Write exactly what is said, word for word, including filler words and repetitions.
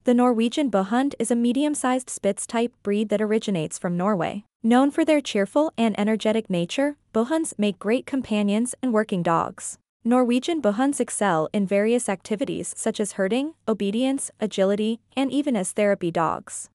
The Norwegian Buhund is a medium-sized spitz-type breed that originates from Norway. Known for their cheerful and energetic nature, Buhunds make great companions and working dogs. Norwegian Buhunds excel in various activities such as herding, obedience, agility, and even as therapy dogs.